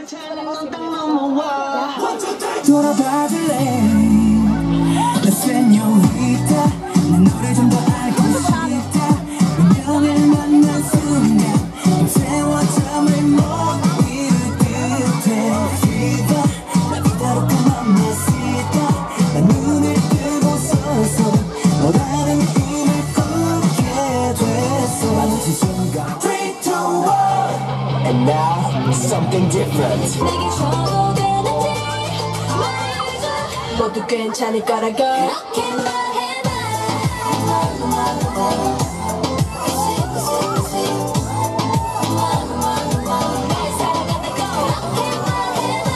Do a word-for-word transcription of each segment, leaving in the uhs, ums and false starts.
돌아봐줄래 La señorita 내 너를 좀 더 알고 싶다 운명을 만난 순간 밤새워 잠을 못 이룰 듯해 Viva La vida loca mamacita 난 눈을 뜨고 서서 너라는 꿈을 꾸게 됐어 마주친 순간 three, two, one And now something different 내게 줘도 되는지 말해줘 모두 괜찮을 거라고 이렇게 말해봐 날 사랑한다고 이렇게 말해봐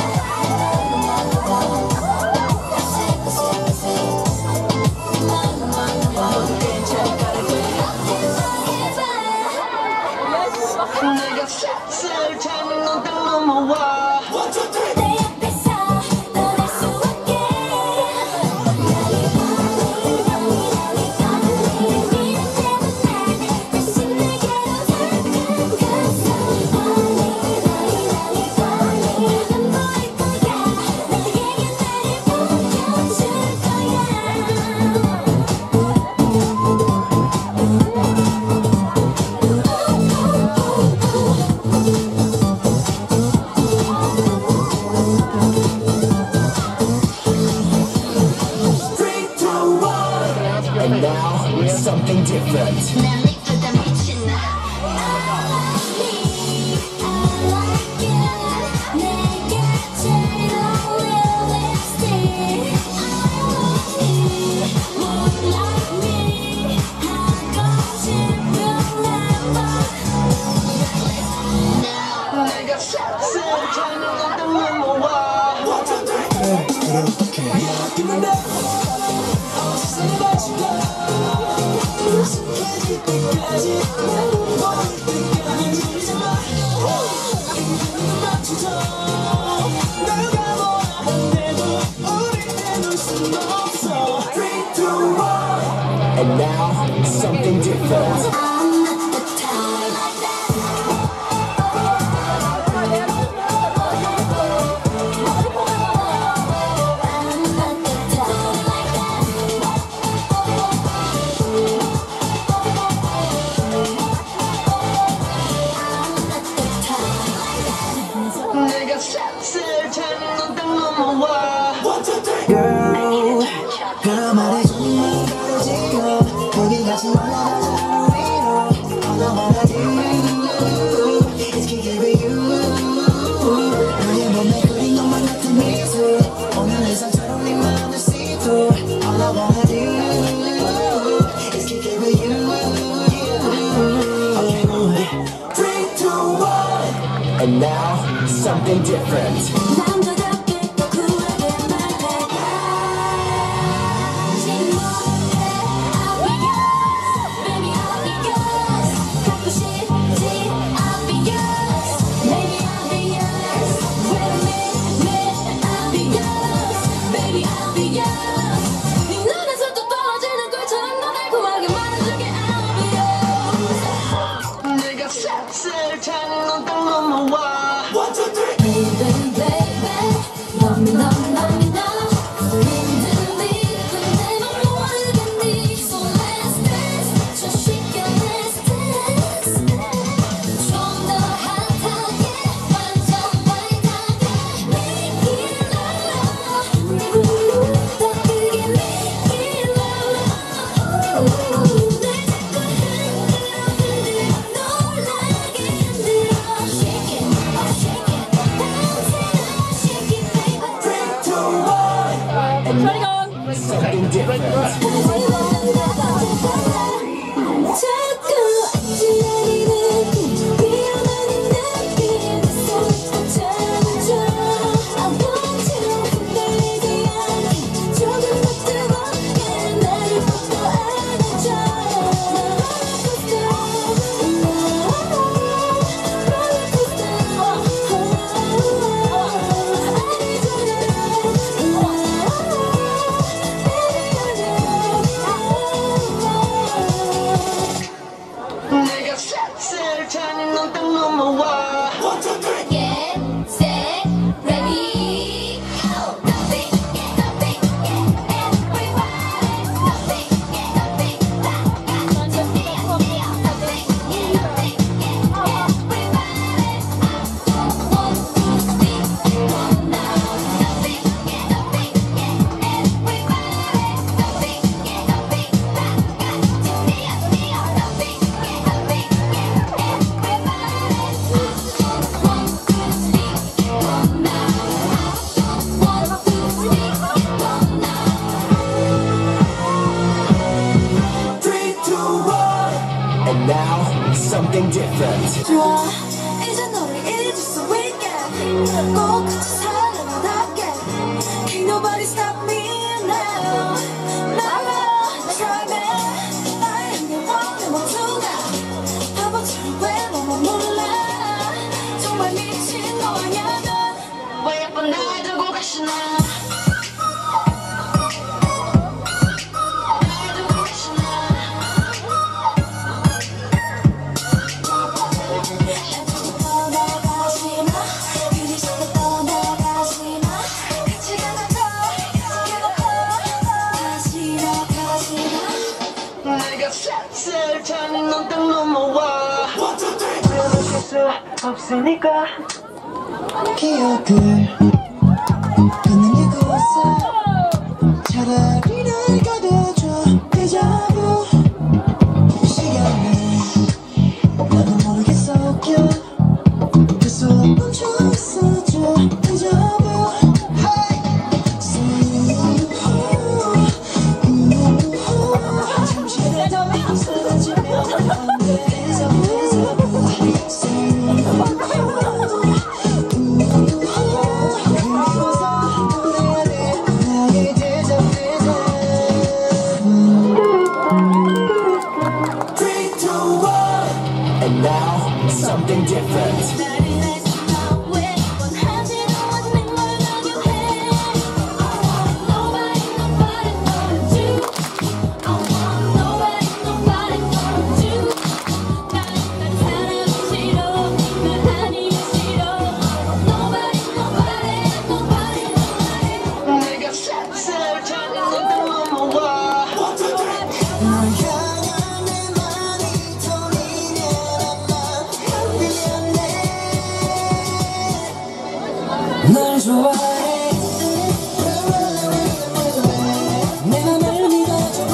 모두 괜찮을 거라고 이렇게 말해봐 내가 샷을 찾는 듯 넘어와 내 옆에서 떠날 수 없게 다시 내게로 다가가서 넌 보일 거야 나에게 나를 보여줄 three, two, one And now something different 난 미쳤다 미친 나 내게 제일 어울리는 립스틱 Moonlight me 하고 싶은 멤버 내가 샷을 찾는 듯 넘어와 그렇게 이야기는 어디서 마치고 익숙해질 때까지 난 보일 때까지 밀지 마 인연을 맞추죠 내가 뭐라 한데도 우리 내놓을 순 없어 three, two, one And now something different I'm not the type like that I'm not the type like that 내가 샷을 찾는 듯 넘어와 Girl 그 말에 정말 다르지요 거기 같이 올라가자 위로 All I wanna do is keep with you 너의 몸에 그린 것만 같은 미소 오늘 일상처럼 네 맘을 see through All I wanna do is keep with you three, two, one And now something different 남자답게 또 쿨하게 말해 침묵해 I'll be yours Baby I'll be yours 갖고 싶지 I'll be yours Baby I'll be yours Wait a minute, minute I'll be yours Baby I'll be yours 네 눈에서 또 떨어지는 꿀처럼 너 달콤하게 말해줄게 I'll be yours 내가 샷을 찾는 듯 넘어와 Baby, baby, love me, love me, love me now. 흔들리, 흔들면 모르겠니? So let's dance, 저 쉽게 let's dance. 좀 더 핫하게, 완전 bright-하게, make it love. 더 크게 make it love. 날 자꾸 흔들어, 흔들어, 놀라게 흔들어. Shake it, oh shake it, bounce it, shake it, baby. three, two, one And something different 자꾸 안지라는 느낌 위험한 이 느낌 내 손을 잡아줘 I want you 흔들리지 않게 조금 더 뜨겁게 나를 뻗고 안아줘 rollercoaster rollercoaster 꼭 같이 살아나게 Can't nobody stop me now 나가 try me 나의 영원의 모두가 바보처럼 왜 너만 몰라 정말 미친 거 아냐 넌 왜 예쁜 날 두고 가시나 슬찬 넌딱 넘어와 끊으실 수 없으니까 기억을 끊는 이곳에 차라리 날 가둬줘 데자부 시간을 나도 모르게 섞여 계속 멈춰 있어줘 데자부 And now, something different. 널 좋아해 내 맘을 믿어줘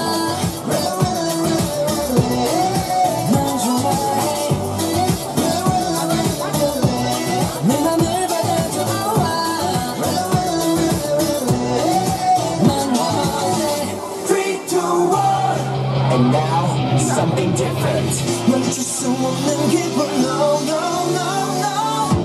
널 좋아해 내 맘을 받아줘 난 원해 three, two, one. And now, something different. 멈출 수 없는 기분 No, no, no, no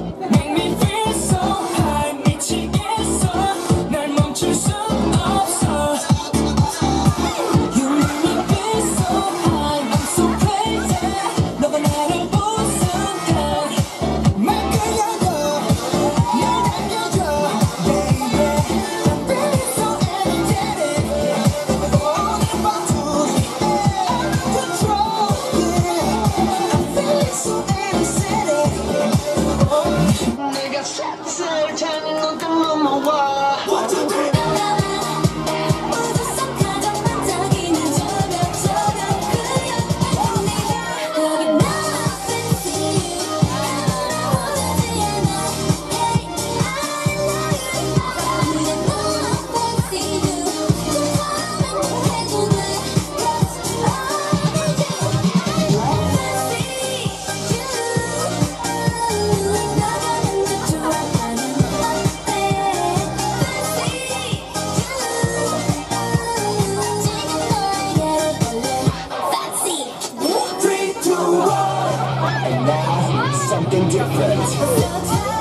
And now, something different.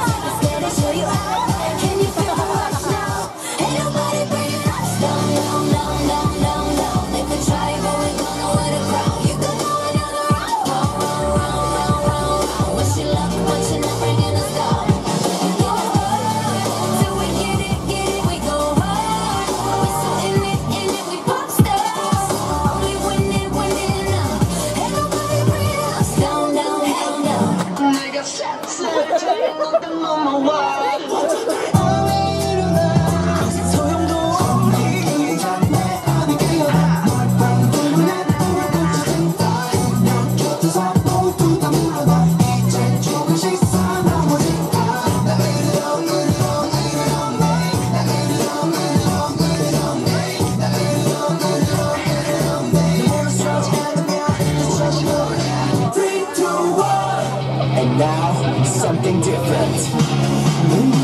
And now, something different.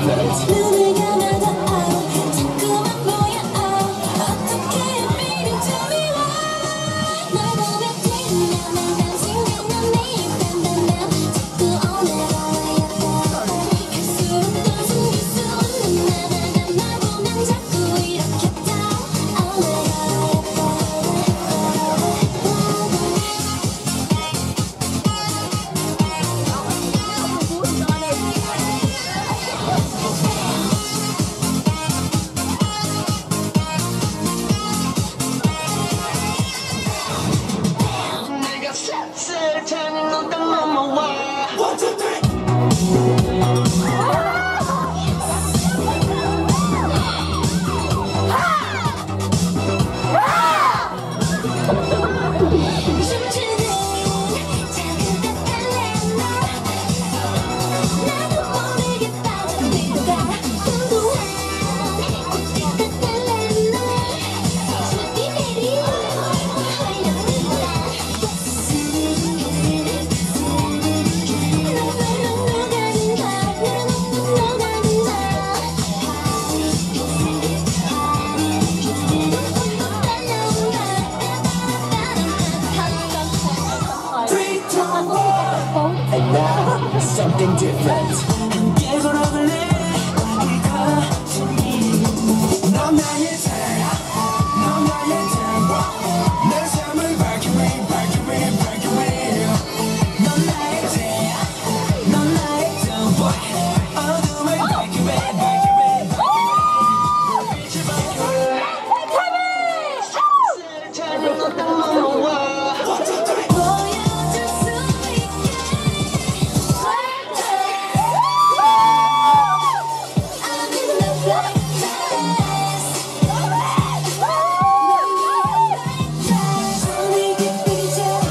different. 눈을 감아도 oh, 자꾸만 보여 oh, 어떻게 feeling to me why 널 보며 뛰면 난 생각난 네 딴딴딴 자꾸 오늘도 예뻐 갈수록 더 숨길 수 없는 나만 날 보면 자꾸 이렇게 다 오늘도 내가 셋을 테니 너가 넘어와. One, two, three. 춤추는 작은 듯한 나도 모르게 빠져들어가 궁금한 꽃빛 같은 나 숲이 내리는 활력이다 너무 녹아든다 너무 녹아든다 Three, two, one. And now, something different. 함께 걸어갈래 Because 넌 나의 태양 넌 나의 tempo 내 삶을 밝게 해 밝게 해 밝게 해 넌 나의 태양 넌 나의 tempo 어둠을 밝게 해 밝게 해 빛을 밝게 해 셋을 테니 너가 넘어와. 보여줄 수 있게 I'm in the right place 손을 깊이 잡아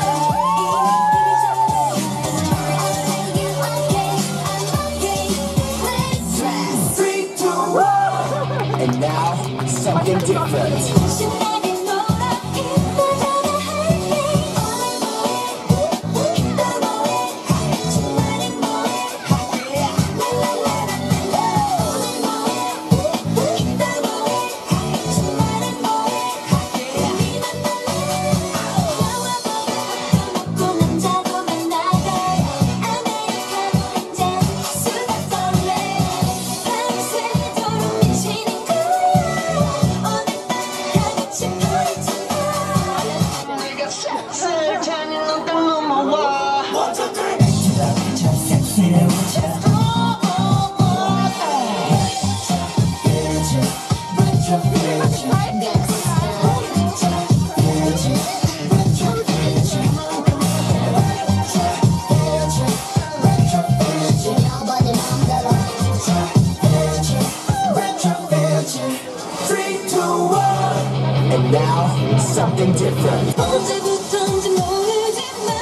Three, two, one. And now, something different. 신나게 놀아 이따가다 할게 오늘 뭐해 이따 뭐해 주말에 뭐해 랄랄랄랄라 오늘 뭐해 이따 뭐해 주말에 뭐해 우리 만날래 영화 보고 또 먹고 남자고만 나가 아메리카노 한잔 수다 떨래 밤새도록 미치는 거야 오늘 다 같이 보이잖아 내가 셋을 테니 너가 넘어와. One, two, three. Three, two, one. And now, something different. 언제부턴지 모르지만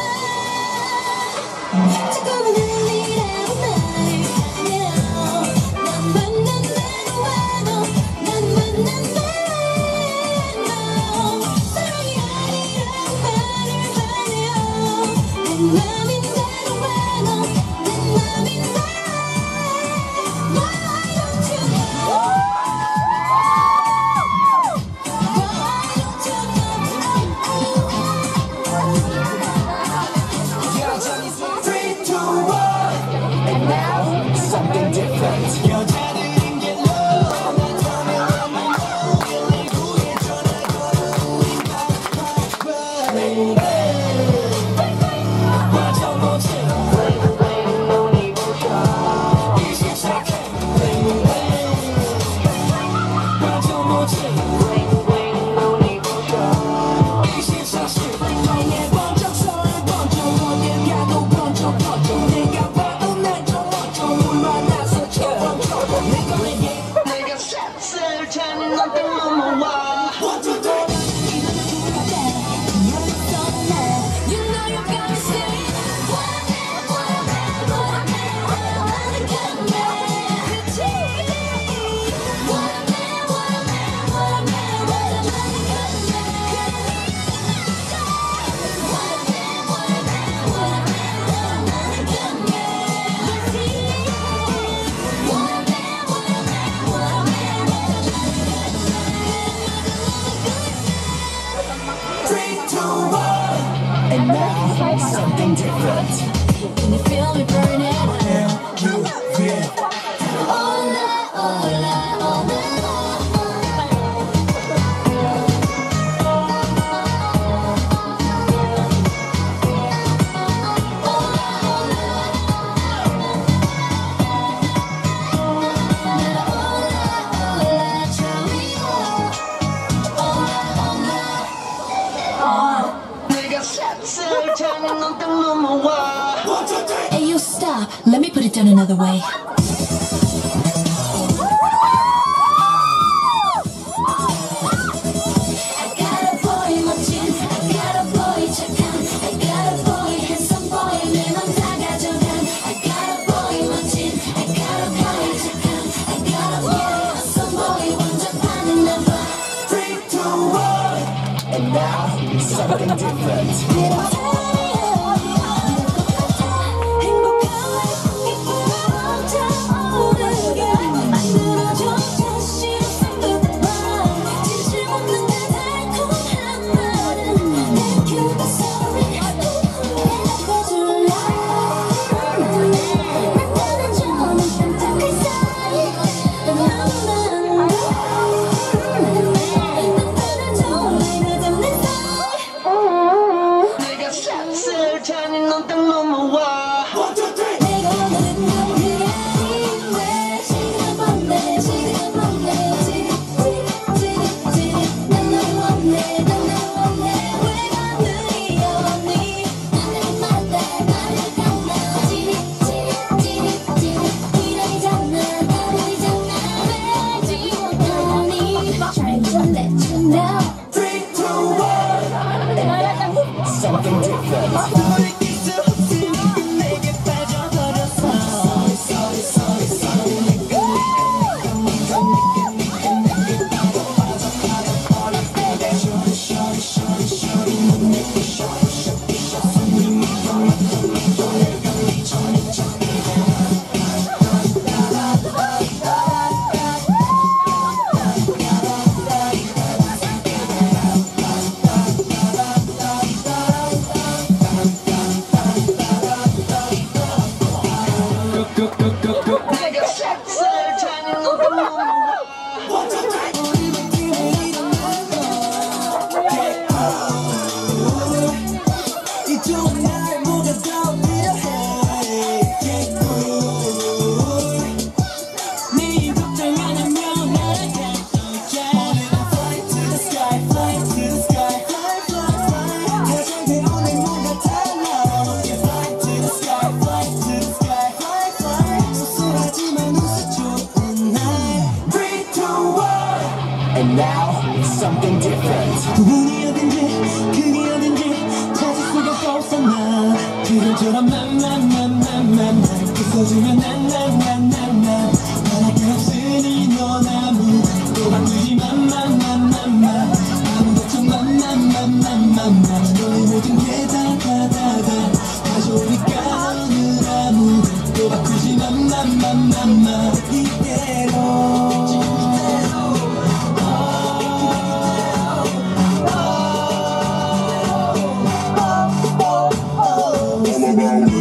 자꾸만 흘리라고 말을 해요 난 만난다고 해도 난 만난다고 해도 사랑이 아니란 말을 하네요 내 맘인대로 해도 내 맘인데 Why don't you know Why don't you know something different. Can you feel me burning? Can you feel? All night, all night, all night. Hey, you stop. Let me put it down another way. I got a boy 멋진, I got a boy 착한, I got a boy handsome boy 내 맘 다 가져간. I got a boy 멋진, I got a boy 착한, I got a boy handsome boy 완전 반했나 봐. Three, two, one, and now something different. Something different. And now, something different. 부분이 어딘지, 그게 어딘지 찾을 수가 없어 나. 그림처럼 난난난난난 웃어주면 난난난난난 바랄 없으니 넌 아무 또 바꾸지 맘맘맘맘맘 아무도 참 맘맘맘맘맘 너의 모든 게 다 다 다다 가져오니까 너는 아무 또 바꾸지 맘맘맘맘맘 이대로 Bye.